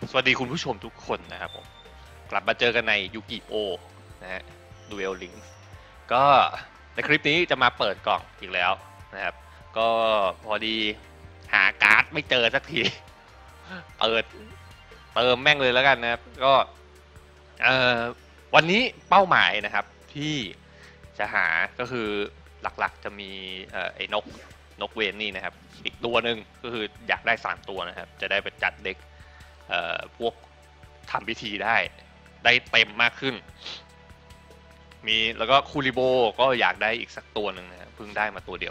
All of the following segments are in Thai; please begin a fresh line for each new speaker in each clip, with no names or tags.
สวัสดีคุณผู้ชมทุกคนนะครับผมกลับมาเจอกันในยูกิโอนะฮะ Duel Links ก็ในคลิปนี้จะมาเปิดกล่องอีกแล้วนะครับก็พอดีหาการ์ดไม่เจอสักทีเปิดเติมแม่งเลยแล้วกันนะครับก็วันนี้เป้าหมายนะครับที่จะหาก็คือหลักๆจะมีไอ้นกเวนนี่นะครับอีกตัวหนึ่งก็คืออยากได้3ตัวนะครับจะได้ไปจัดเด็กพวกทำพิธีได้เต็มมากขึ้นมีแล้วก็คูริโบก็อยากได้อีกสักตัวหนึ่งนะเพิ่งได้มาตัวเดียว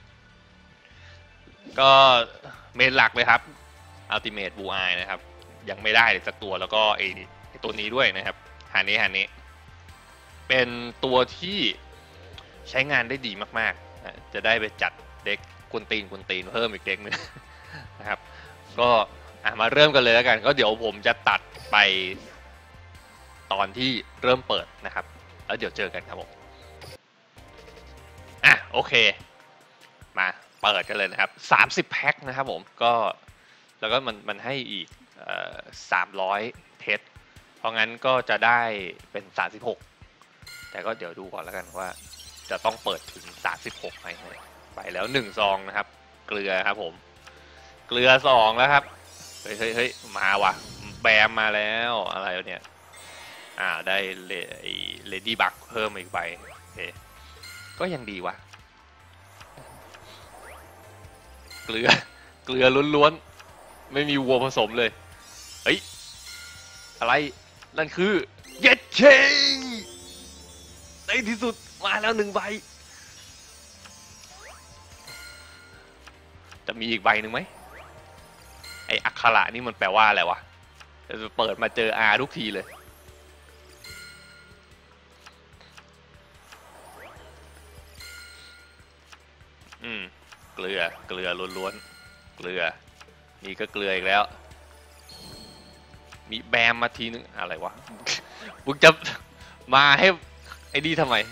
ก็เมนหลักเลยครับอัลติเมทบูอายนะครับยังไม่ได้เลยสักตัวแล้วก็ไอตัวนี้ด้วยนะครับฮานี้เป็นตัวที่ใช้งานได้ดีมากๆจะได้ไปจัดเด็กกุนตีนเพิ่มอีกเด็กนึงนะครับก็มาเริ่มกันเลยแล้วกันก็เดี๋ยวผมจะตัดไปตอนที่เริ่มเปิดนะครับแล้วเดี๋ยวเจอกันครับผมโอเคมาเปิดกันเลยนะครับ30แพ็คนะครับผมก็แล้วก็มันให้อีก300เพชรเพราะงั้นก็จะได้เป็น36แต่ก็เดี๋ยวดูก่อนแล้วกันว่าจะต้องเปิดถึง36ไหมไปแล้ว1ซองนะครับเกลือครับผมเกลือ2แล้วครับเฮ้ยมาว่ะแบมมาแล้วอะไรเนี่ยได้เลดี้บักเพิ่มอีกใบโอเคก็ยังดีวะเกลือล้วนๆไม่มีวัวผสมเลยเฮ้ยอะไรนั่นคือเย็ดเคในที่สุดมาแล้ว1ใบจะมีอีกใบหนึ่งไหมไออักขระนี่มันแปลว่าอะไรวะจะเปิดมาเจออาทุกทีเลยเกลือล้วนๆเกลือนี่ก็เกลืออีกแล้วมีแบมมาทีนึงอะไรวะมึงจะมาให้ไอ้ดีทำไม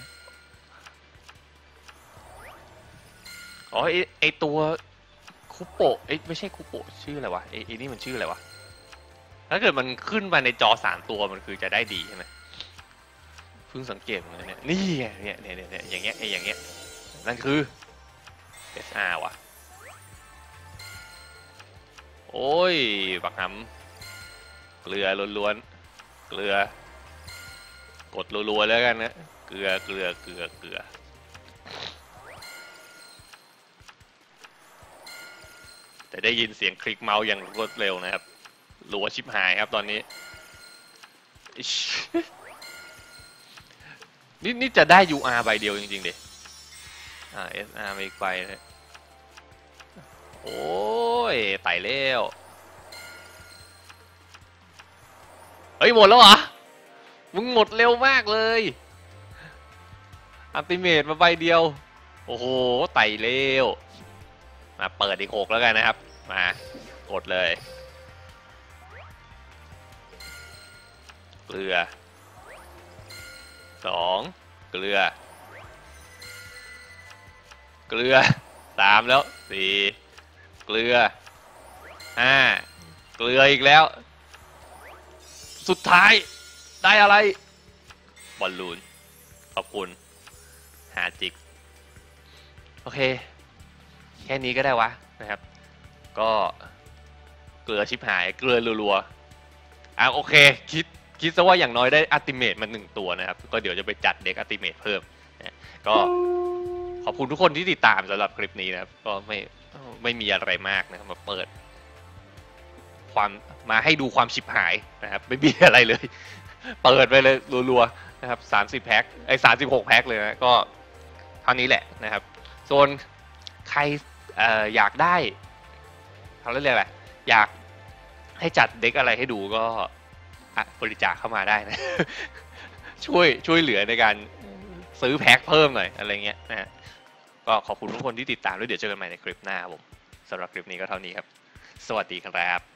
อ๋อไอตัวคุโปะไม่ใช่คุโปะชื่ออะไรวะไอ้นี่มันชื่ออะไรวะถ้าเกิดมันขึ้นมาในจอ3ตัวมันคือจะได้ดีใช่ไหมเพิ่งสังเกตเลยเนี่ยนี่เนี่ยอย่างเงี้ยนั่นคือ SR ว่ะโอ้ยบักหำเกลือล้วนๆเกลือกดรัวๆแล้วกันนะเกลือแต่ได้ยินเสียงคลิกเมาส์อย่างรวดเร็วนะครับรัวชิบหายครับตอนนี้นี่จะได้ UR ใบเดียวจริงๆดิSR อีกใบเลยโอ้ยไต่เร็วเฮ้ยหมดแล้วเหรอมึงหมดเร็วมากเลยอัลติเมทมาใบเดียวโอ้โหไต่เร็วมาเปิดอีก6แล้วกันนะครับมากดเลยเกลือ2เกลือ3แล้ว4เกลือ5เกลืออีกแล้วสุดท้ายได้อะไรบอลลูนขอบคุณหาจิกโอเคแค่นี้ก็ได้วะนะครับก็เกลือชิบหายเกลือรัวๆโอเคคิดซะว่าอย่างน้อยได้อัลติเมทมา1ตัวนะครับก็เดี๋ยวจะไปจัดเด็กอัลติเมทเพิ่มนะก็ขอบคุณทุกคนที่ติดตามสำหรับคลิปนี้นะครับก็ไม่มีอะไรมากนะครับมาเปิดมาให้ดูความชิบหายนะครับไม่มีอะไรเลยเปิดไปเลยรัวๆนะครับ30แพ็ค36แพ็คเลยนะก็เท่านี้แหละนะครับส่วนใครอยากได้เขาเรียกอะไรอยากให้จัดเด็กอะไรให้ดูก็บริจาคเข้ามาได้นะช่วยเหลือในการซื้อแพ็คเพิ่มหน่อยอะไรเงี้ยนะฮะก็ขอบคุณทุกคนที่ติดตามแล้วเดี๋ยวเจอกันใหม่ในคลิปหน้าผมสำหรับคลิปนี้ก็เท่านี้ครับสวัสดีครับ